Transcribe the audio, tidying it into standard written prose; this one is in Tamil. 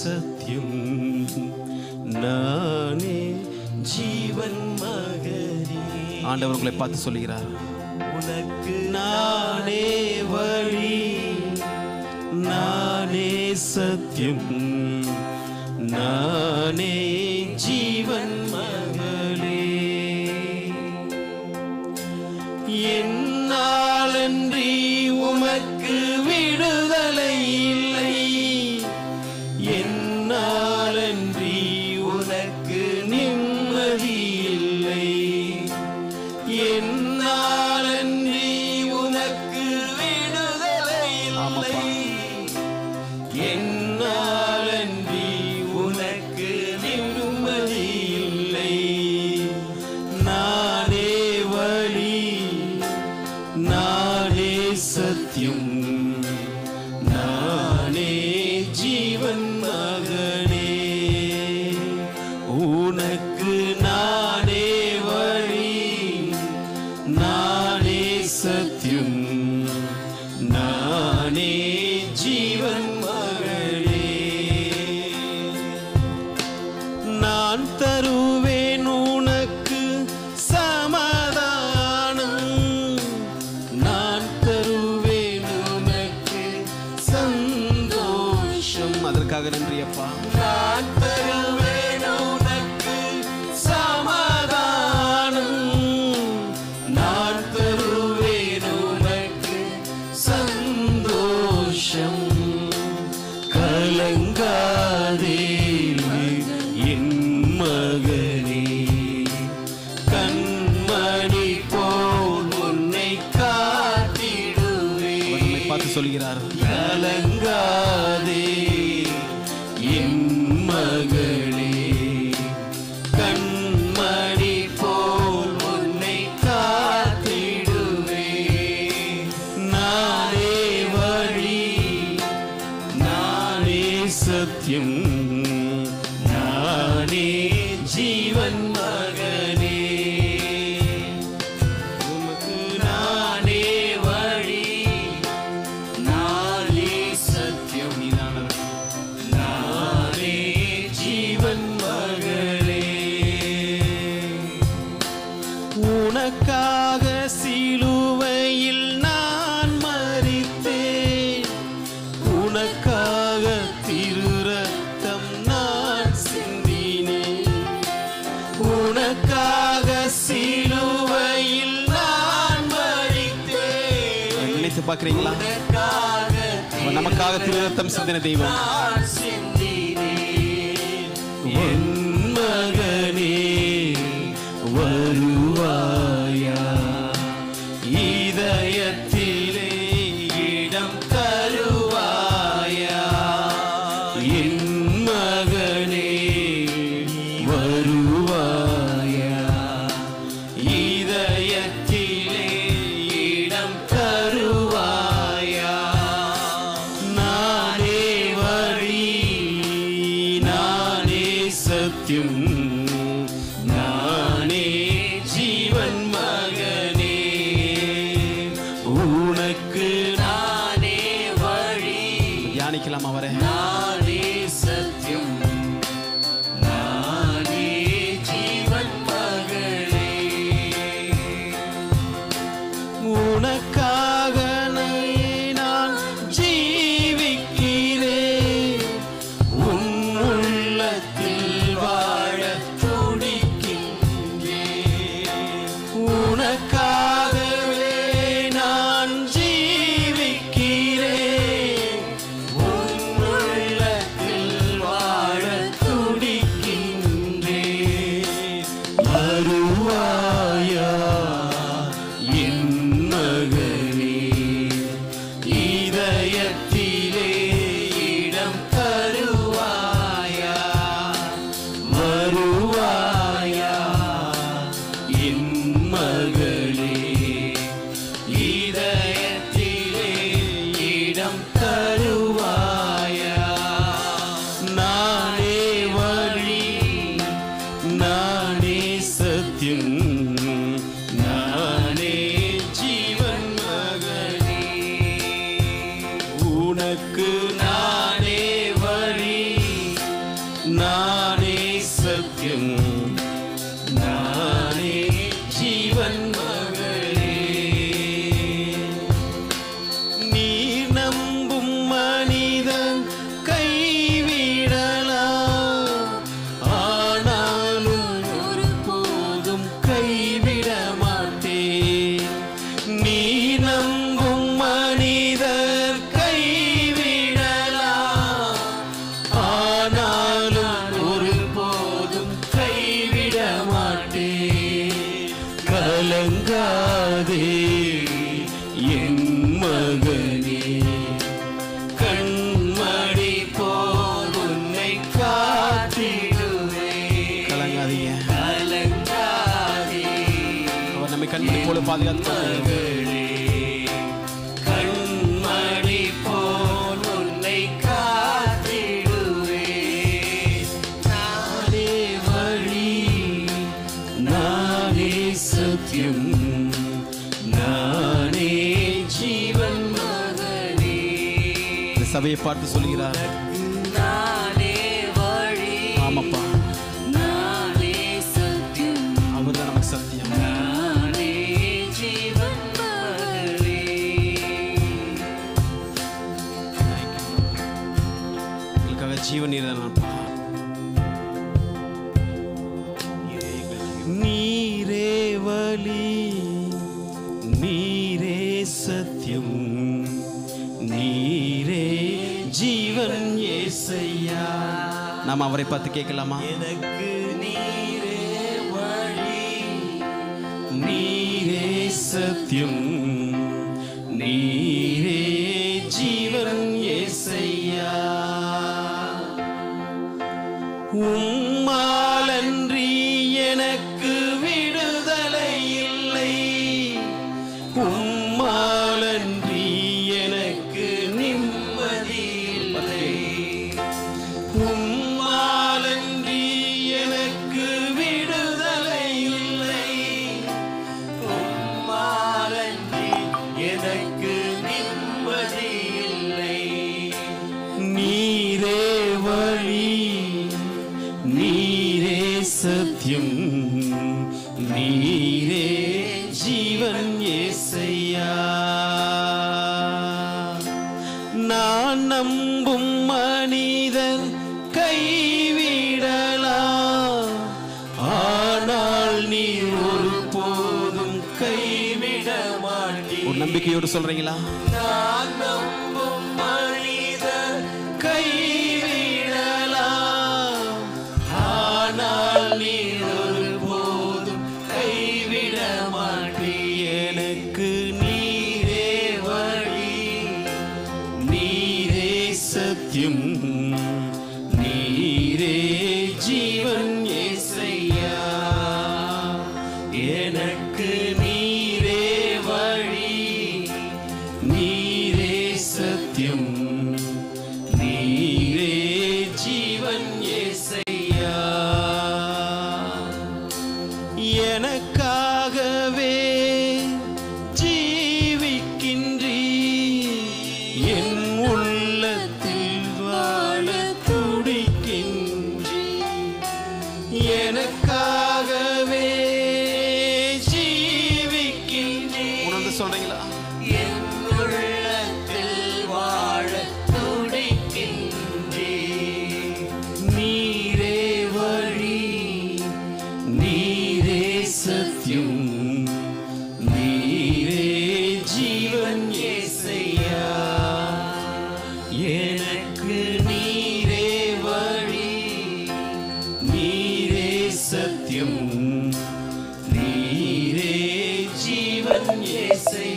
சத்தியம் நானே ஜீவன் மகனே. ஆண்டவர் உங்களை பார்த்து சொல்லுகிறார், உனக்கு நானே வழி, நானே சத்தியம், நானே ஜீவன் மகளே. என்னாலன்றி உமக்கு விடுதலை இல்லை, என்னாலன்றி உனக்கு நிம்மதி இல்லை, என்னாலன்றி உனக்கு விடுதலை இல்லை, என்னாலன்றி உனக்கு நிம்மதி இல்லை. நானே வழி, நானே சத்தியம், நானே ஜீவன் மகனே. உனக்கு நானே வழி, நானே சத்தியம், நானே ஜீவன் மகனே. நான் தருவேன் உனக்கு சமாதானம், நான் தருவேன் உனக்கு சந்தோஷம். அதற்காக நன்றி அப்பா. நான் தருவேன் உனக்கு சமாதானம், நான் தருவேன் உனக்கு சந்தோஷம். கலங்காதே என் மகனே, கண்மணி போல் உன்னை காத்திடுவேன். பார்த்து சொல்கிறார், கலங்காதே என் மகளே, கண்மணி போல் உன்னை காத்திடுவேன். நானே வழி, நானே சத்தியம், நானே ஜீவன் மகனே. உமக்கு நானே வழி, நானே சத்தியம், நானே ஜீவன் மகளே. உனக்காக சிலுவையில் நான் மரித்தேன், உனக்காக திருரத்தம் நான் சிந்தினேன், உனக்காக சிலுவையில் நான் மரித்தேன். நினைத்து பார்க்கிறீங்களா? நமக்காக திருரத்தம் சிந்தின தெய்வம். என் மகனே வருவாயா, இதயத்திலே இடம் தருவாயா. என் மகனே வருவாயா, இதயத்திலே இடம் தருவாயா. நானே வழி, நானே சத்தியம், நானே ஜீவன் மகனே. உனக்கு நானே வழி, தியானிக்கலாம் அவரை. நானே சத்தியம், நானே ஜீவன் மகளே. உனக்காக நான் ஜீவிக்கிறேன், உன் உள்ளத்தில் வாழ துடிக்கின்றேன். உனக்காகவே நான் ஜீவிக்கிறேன், உன் உள்ளத்தில் வாழ துடிக்கின்றேன். வருவாயா என் மகனே, இதயத்திலே இடம் தருவாயா. வருவாயா என் மகளே, இதயத்திலே இடம் தருவாயா. நானே வழி, நானே சத்தியம், நானே ஜீவன் மகனே. உனக்கு நானே வழி, மகளே கண்மணி போல் உன்னை காத்திடுவே. நானே வழி, நானே சத்தியம், நானே ஜீவன் மகனே. சபையை பார்த்து சொல்கிறார், நானே வழி, ஆமாப்பா, நானே சத்தியம், அவர்தான் நமக்கு சத்தியம், நானே ஜீவன் மகனே. எங்களுக்காக ஜீவன் நீர்தானப்பா. நீரே வழி, நீரே சத்தியம், நீரே ஜீவன் இயேசையா. நாம் அவரை பார்த்து கேட்கலாமா? எனக்கு நீரே வழி, நீரே சத்தியம், நீரே ஜீவன் இயேசையா. உம்மாலன்றி எனக்கு விடுதலை இல்லை, உம்மாலன்றி எனக்கு நிம்மதி இல்லை, உம்மாலன்றி எனக்கு விடுதலை இல்லை, உம்மாலன்றி எனக்கு நிம்மதி இல்லை. நீரே வழி, நீரே சத்தியம், நீரே ஜீவன் இயேசையா. நான் நம்பும் மனிதன் கைவிடலாம், ஆனால் நீ ஒருபோதும் கைவிட மாட்டீர். ஒரு நம்பிக்கையோடு சொல்றீங்களா? நான் நம்பும் மனிதன் கைவிடலாம், ஆனால் நீ ஒருபோதும் கைவிட மாட்டீர். எனக்கு நீரே வழி, நீரே சத்தியம், நீரே ஜீவன் இயேசையா. எனக்கு நீரே வழி, நீரே சத்தியம், நீரே ஜீவன் இயேசையா. எனக்காகவே ஜீவிக்கின்றீர், என் உள்ளத்தில் வாழ துடிக்கின்றீர். எனக்காகவே ஜீவிக்கின்றீர். உணர்ந்து சொல்றீங்களா? என் உள்ளத்தில் வாழ துடிக்கின்றீர். நீரே வழி, நீரே சத்தியம், நீரே ஜீவன் இயேசையா. எனக்கு நீரே வழி, நீரே சத்தியம், நீரே ஜீவன் இயேசையா.